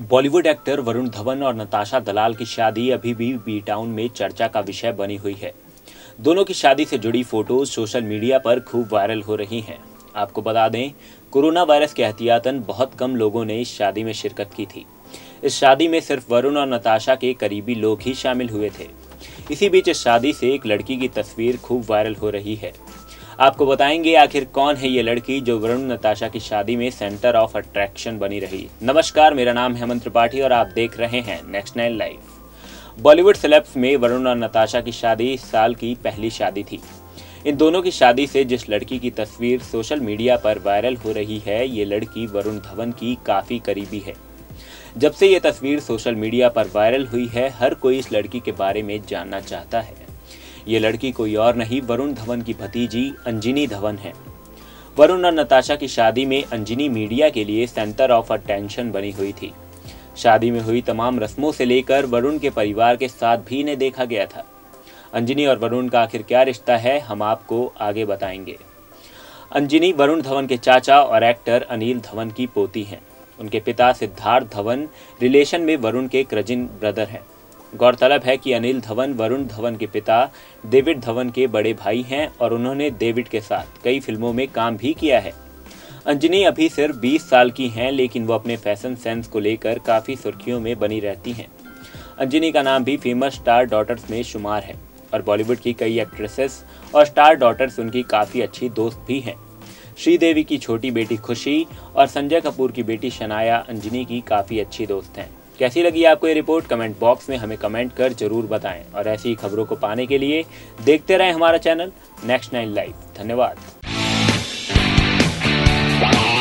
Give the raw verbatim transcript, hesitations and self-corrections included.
Bollywood actor Varun Dhawan और नताशा दलाल की शादी अभी भी बी टाउन में चर्चा का विषय बनी हुई है। दोनों की शादी से जुड़ी फोटोज सोशल मीडिया पर खूब वायरल हो रही हैं। आपको बता दें, कोरोना वायरस के एहतियातन बहुत कम लोगों ने इस शादी में शिरकत की थी। इस शादी में सिर्फ वरुण और नताशा के करीबी लोग ही शामिल हुए थे। इसी बीच इस शादी से एक लड़की की तस्वीर खूब वायरल हो रही है। आपको बताएंगे आखिर कौन है ये लड़की जो वरुण नताशा की शादी में सेंटर ऑफ अट्रैक्शन बनी रही। नमस्कार, मेरा नाम है हेमंत त्रिपाठी और आप देख रहे हैं next nine live. Bollywood celebs में वरुण और नताशा की शादी इस साल की पहली शादी थी। इन दोनों की शादी से जिस लड़की की तस्वीर सोशल मीडिया पर वायरल हो रही है, ये लड़की वरुण धवन की काफी करीबी है। जब से ये तस्वीर सोशल मीडिया पर वायरल हुई है, हर कोई इस लड़की के बारे में जानना चाहता है। ये लड़की कोई और नहीं, वरुण धवन की भतीजी अंजनी धवन है। वरुण और नताशा की शादी में अंजनी मीडिया के लिए सेंटर ऑफ अटेंशन बनी हुई थी। शादी में हुई तमाम रस्मों से लेकर वरुण के परिवार के साथ भी इन्हें देखा गया था। अंजनी और वरुण का आखिर क्या रिश्ता है, हम आपको आगे बताएंगे। अंजनी वरुण धवन के चाचा और एक्टर अनिल धवन की पोती हैं। उनके पिता सिद्धार्थ धवन रिलेशन में वरुण के कजिन ब्रदर हैं। गौरतलब है कि अनिल धवन वरुण धवन के पिता डेविड धवन के बड़े भाई हैं और उन्होंने डेविड के साथ कई फिल्मों में काम भी किया है। अंजनी अभी सिर्फ बीस साल की हैं, लेकिन वो अपने फैशन सेंस को लेकर काफ़ी सुर्खियों में बनी रहती हैं। अंजनी का नाम भी फेमस स्टार डॉटर्स में शुमार है और बॉलीवुड की कई एक्ट्रेसेस और स्टार डॉटर्स उनकी काफ़ी अच्छी दोस्त भी हैं। श्रीदेवी की छोटी बेटी खुशी और संजय कपूर की बेटी शनाया अंजनी की काफ़ी अच्छी दोस्त हैं। कैसी लगी आपको ये रिपोर्ट, कमेंट बॉक्स में हमें कमेंट कर जरूर बताएं और ऐसी ही खबरों को पाने के लिए देखते रहें हमारा चैनल नेक्स्ट नाइन लाइव। धन्यवाद।